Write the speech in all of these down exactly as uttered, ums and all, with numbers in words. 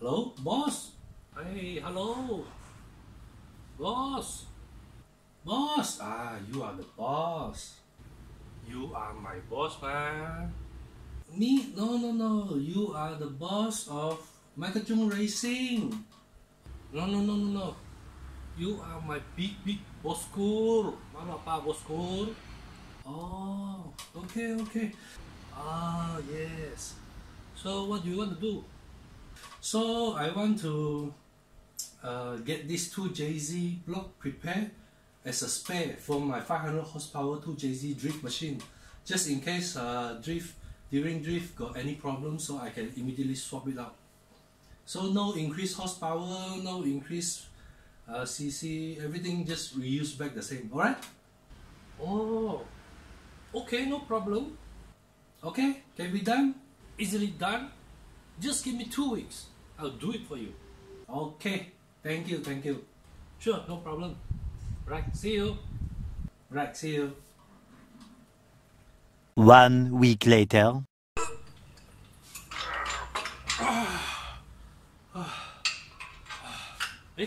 Hello, boss? Hey, hello. Boss. Boss. Ah, you are the boss. You are my boss, man. Me? No, no, no. You are the boss of Michael Chung Racing. No, no, no, no, no. You are my big, big bosku. Mana pa bosku? Oh, okay, okay. Ah, yes. So what do you want to do? So I want to uh, get this two J Z block prepared as a spare for my five hundred horsepower two J Z drift machine, just in case uh, drift during drift got any problem, so I can immediately swap it out. So no increased horsepower, no increased uh, C C, everything just reuse back the same. Alright? Oh, okay, no problem. Okay, can be done? Easily done? Just give me two weeks. I'll do it for you. Okay, thank you, thank you. Sure, no problem. Right, see you. Right, see you. One week later. Hey.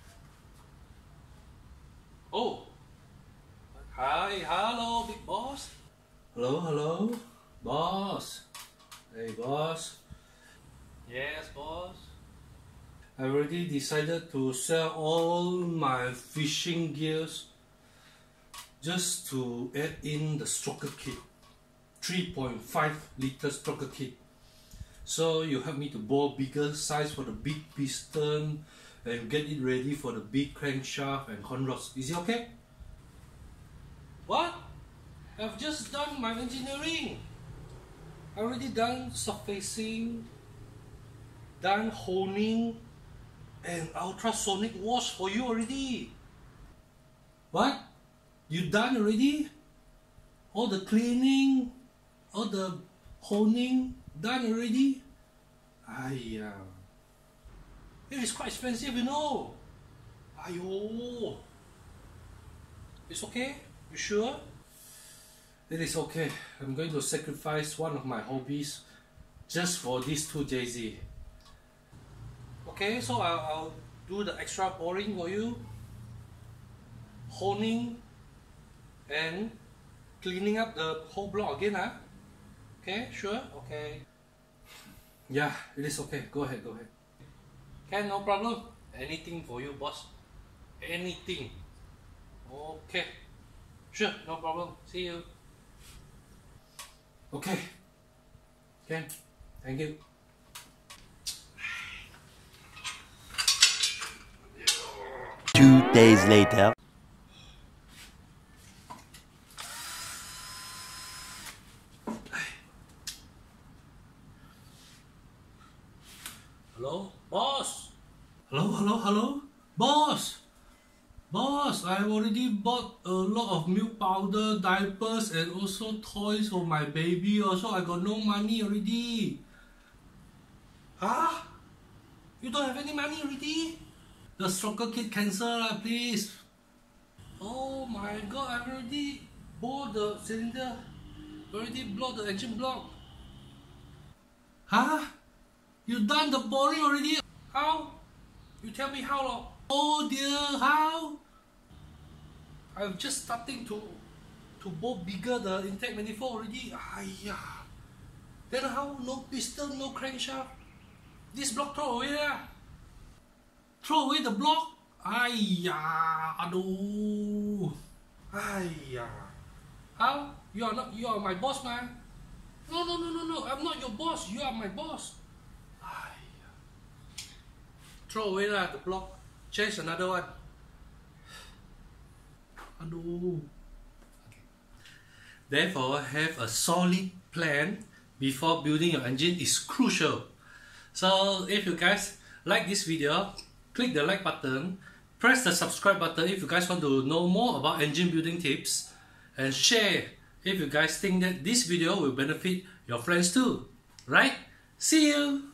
Oh. Hi, hello, big boss. Hello, hello, boss. Hey, boss. Yes, boss. I already decided to sell all my fishing gears just to add in the stroker kit, three point five liter stroker kit. So you help me to bore bigger size for the big piston and get it ready for the big crankshaft and horn rods. Is it okay? What? I've just done my engineering. I already done surfacing, done honing, and ultrasonic wash for you already. What? You done already? All the cleaning, all the honing done already? Aiya. It is quite expensive, you know. Aiyo. It's okay? You sure? It is okay. I'm going to sacrifice one of my hobbies just for these two J Z. Okay, so I'll, I'll do the extra boring for you, honing and cleaning up the whole block again, huh? Okay, sure? Okay. Yeah, it is okay. Go ahead, go ahead. Okay, no problem. Anything for you, boss. Anything. Okay. Sure, no problem. See you. Okay. Okay, thank you. Two days later. Hello, boss. Hello, hello, hello, boss. Boss, I already bought a lot of milk powder, diapers, and also toys for my baby. Also, I got no money already. Huh? You don't have any money already? The stroker kit cancel lah, please. Oh my god, I already bought the cylinder. Already blocked the engine block. Huh? You done the boring already? How? You tell me how long? Oh dear, how? I'm just starting to to bore bigger the intake manifold already. Aiya. Then how? No piston, no crankshaft. This block throw away lah. Throw away the block. Aiya, aduh. Aiya. How? You are not. You are my boss, man. No, no, no, no, no. I'm not your boss. You are my boss. Aiya. Throw away lah the block. Change another one. Aduh. Okay. Therefore, have a solid plan before building your engine is crucial. So, if you guys like this video, click the like button, press the subscribe button if you guys want to know more about engine building tips, and share if you guys think that this video will benefit your friends too. Right? See you!